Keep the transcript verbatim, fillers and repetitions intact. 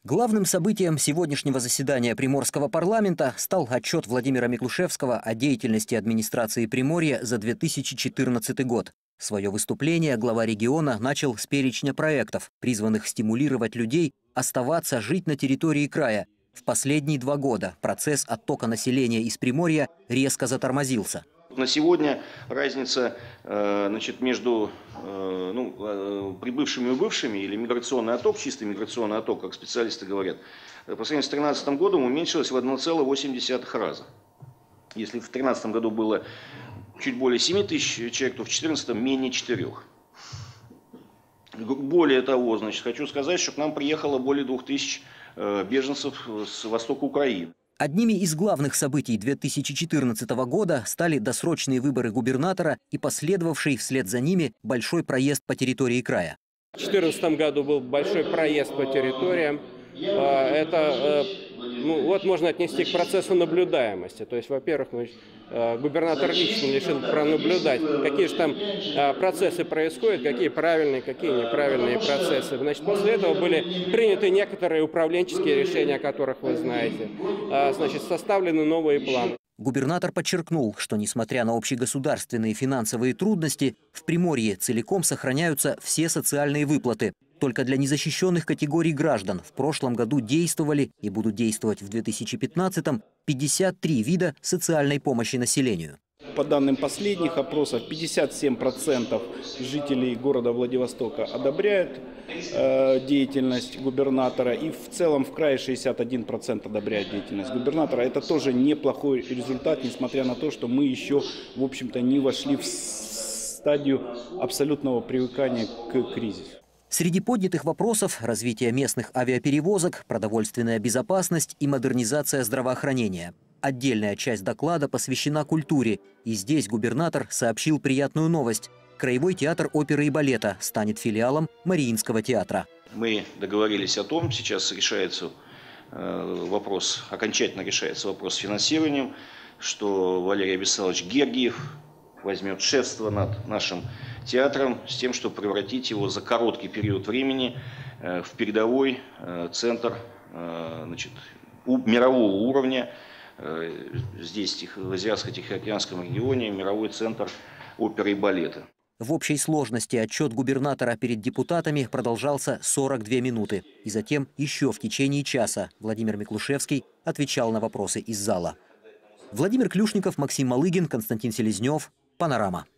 Главным событием сегодняшнего заседания Приморского парламента стал отчет Владимира Миклушевского о деятельности администрации Приморья за две тысячи четырнадцатый год. Свое выступление глава региона начал с перечня проектов, призванных стимулировать людей оставаться жить на территории края. В последние два года процесс оттока населения из Приморья резко затормозился. На сегодня разница э, значит, между э, ну, э, прибывшими и бывшими, или миграционный отток, чистый миграционный отток, как специалисты говорят, по сравнению с две тысячи тринадцатым годом уменьшилась в один целых восемь десятых раза. Если в две тысячи тринадцатом году было чуть более семи тысяч человек, то в две тысячи четырнадцатом менее четырёх. Более того, значит, хочу сказать, что к нам приехало более двух тысяч э, беженцев с востока Украины. Одними из главных событий две тысячи четырнадцатого года стали досрочные выборы губернатора и последовавший вслед за ними большой проезд по территории края. В две тысячи четырнадцатом году был большой проезд по территориям. Это, ну, вот можно отнести к процессу наблюдаемости. То есть, во-первых, губернатор лично решил пронаблюдать, какие же там процессы происходят, какие правильные, какие неправильные процессы. Значит, после этого были приняты некоторые управленческие решения, о которых вы знаете. Значит, составлены новые планы. Губернатор подчеркнул, что, несмотря на общегосударственные финансовые трудности, в Приморье целиком сохраняются все социальные выплаты. Только для незащищенных категорий граждан в прошлом году действовали и будут действовать в две тысячи пятнадцатом пятьдесят три вида социальной помощи населению. По данным последних опросов, пятьдесят семь процентов жителей города Владивостока одобряют э, деятельность губернатора, и в целом в крае шестьдесят один процент одобряют деятельность губернатора. Это тоже неплохой результат, несмотря на то, что мы еще, в общем-то, не вошли в стадию абсолютного привыкания к кризису. Среди поднятых вопросов – развитие местных авиаперевозок, продовольственная безопасность и модернизация здравоохранения. Отдельная часть доклада посвящена культуре. И здесь губернатор сообщил приятную новость. Краевой театр оперы и балета станет филиалом Мариинского театра. Мы договорились о том, сейчас решается э, вопрос, окончательно решается вопрос с финансированием, что Валерий Абисалович Гергиев возьмет шефство над нашим театром с тем, чтобы превратить его за короткий период времени э, в передовой э, центр э, значит, у, мирового уровня. Здесь, в Азиатско-Тихоокеанском регионе, мировой центр оперы и балета. В общей сложности отчет губернатора перед депутатами продолжался сорок две минуты. И затем еще в течение часа Владимир Миклушевский отвечал на вопросы из зала. Владимир Клюшников, Максим Малыгин, Константин Селезнев. Панорама.